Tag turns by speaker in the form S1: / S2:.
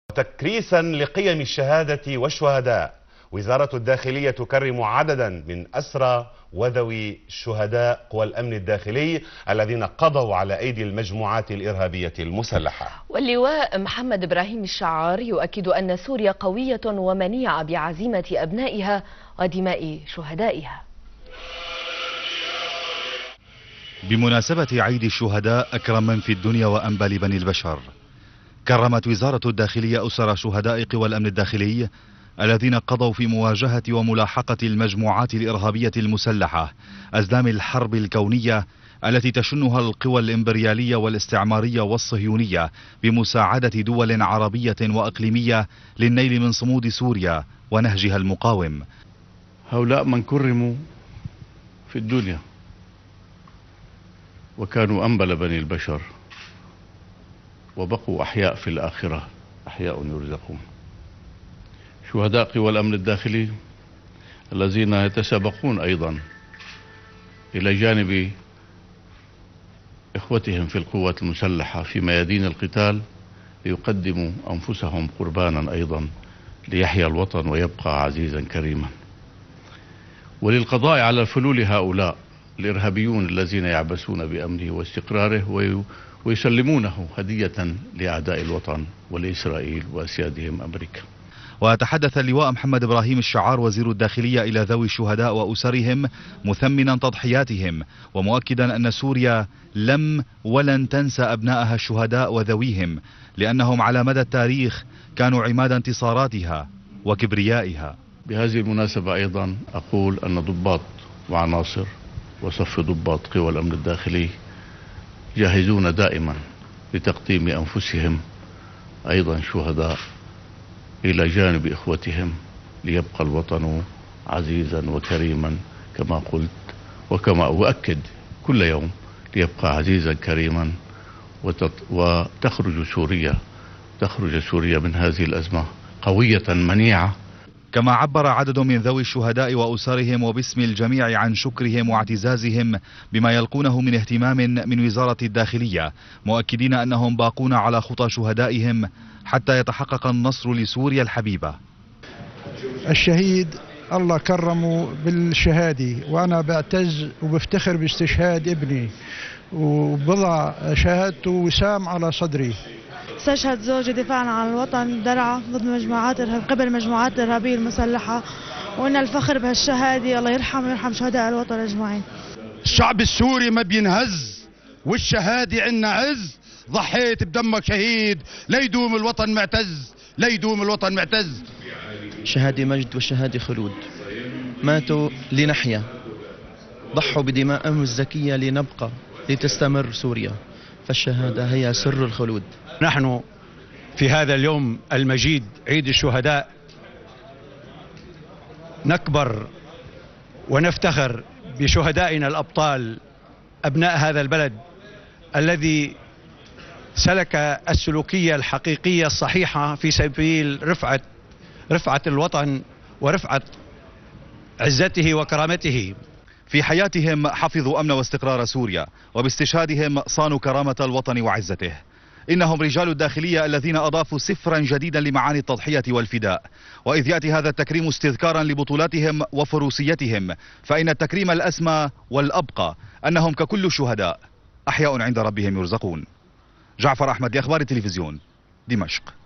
S1: تكريسا لقيم الشهادة والشهداء، وزارة الداخلية تكرم عددا من أسرى وذوي شهداء قوى الأمن الداخلي الذين قضوا على أيدي المجموعات الإرهابية المسلحة.
S2: واللواء محمد إبراهيم الشعار يؤكد أن سوريا قوية ومنيعة بعزيمة أبنائها ودماء شهدائها.
S3: بمناسبة عيد الشهداء أكرم من في الدنيا وأنبى لبني البشر، كرمت وزارة الداخلية أسر شهداء قوى الأمن الداخلي الذين قضوا في مواجهة وملاحقة المجموعات الإرهابية المسلحة أزلام الحرب الكونية التي تشنها القوى الإمبريالية والاستعمارية والصهيونية بمساعدة دول عربية وإقليمية للنيل من صمود سوريا ونهجها المقاوم.
S4: هؤلاء من كرموا في الدنيا وكانوا أنبل بني البشر وبقوا أحياء في الآخرة، أحياء يرزقون. شهداء قوى الأمن الداخلي الذين يتسابقون أيضا إلى جانب إخوتهم في القوات المسلحة في ميادين القتال ليقدموا أنفسهم قربانا أيضا ليحيا الوطن ويبقى عزيزا كريما. وللقضاء على فلول هؤلاء الإرهابيون الذين يعبثون بأمنه واستقراره ويسلمونه هدية لأعداء الوطن ولإسرائيل وأسيادهم أمريكا.
S3: وتحدث اللواء محمد إبراهيم الشعار وزير الداخلية إلى ذوي الشهداء وأسرهم مثمنا تضحياتهم ومؤكدا أن سوريا لم ولن تنسى أبنائها الشهداء وذويهم، لأنهم على مدى التاريخ كانوا عماد انتصاراتها وكبريائها.
S4: بهذه المناسبة أيضا أقول أن ضباط وعناصر وصف ضباط قوى الأمن الداخلي جاهزون دائما لتقديم أنفسهم أيضا شهداء إلى جانب إخوتهم ليبقى الوطن عزيزا وكريما كما قلت وكما أؤكد كل يوم، ليبقى عزيزا كريما وتخرج سوريا من هذه الأزمة قوية منيعة.
S3: كما عبر عدد من ذوي الشهداء وأسرهم وباسم الجميع عن شكرهم واعتزازهم بما يلقونه من اهتمام من وزارة الداخلية، مؤكدين أنهم باقون على خطى شهدائهم حتى يتحقق النصر لسوريا الحبيبة.
S5: الشهيد الله كرمه بالشهادة، وأنا بعتز وبفتخر باستشهاد ابني وبضع شهادته وسام على صدري.
S6: استشهد زوجي دفاعا عن الوطن درعا ضد قبل المجموعات الإرهابية المسلحة، وإن الفخر بهالشهادة الله يرحم ويرحم شهداء الوطن أجمعين.
S7: الشعب السوري ما بينهز والشهادة عنا عز، ضحيت بدمك شهيد ليدوم الوطن معتز، ليدوم الوطن معتز.
S8: شهادة مجد وشهادة خلود، ماتوا لنحيا، ضحوا بدمائهم الزكية لنبقى لتستمر سوريا، فالشهادة هي سر الخلود.
S9: نحن في هذا اليوم المجيد عيد الشهداء نكبر ونفتخر بشهدائنا الأبطال أبناء هذا البلد الذي سلك السلوكية الحقيقية الصحيحة في سبيل رفعة الوطن ورفعة عزته وكرامته.
S3: في حياتهم حفظوا أمن واستقرار سوريا، وباستشهادهم صانوا كرامة الوطن وعزته. إنهم رجال الداخلية الذين أضافوا سفرا جديدا لمعاني التضحية والفداء. وإذ يأتي هذا التكريم استذكارا لبطولاتهم وفروسيتهم، فإن التكريم الأسمى والأبقى أنهم ككل الشهداء أحياء عند ربهم يرزقون. جعفر أحمد لأخبار التلفزيون، دمشق.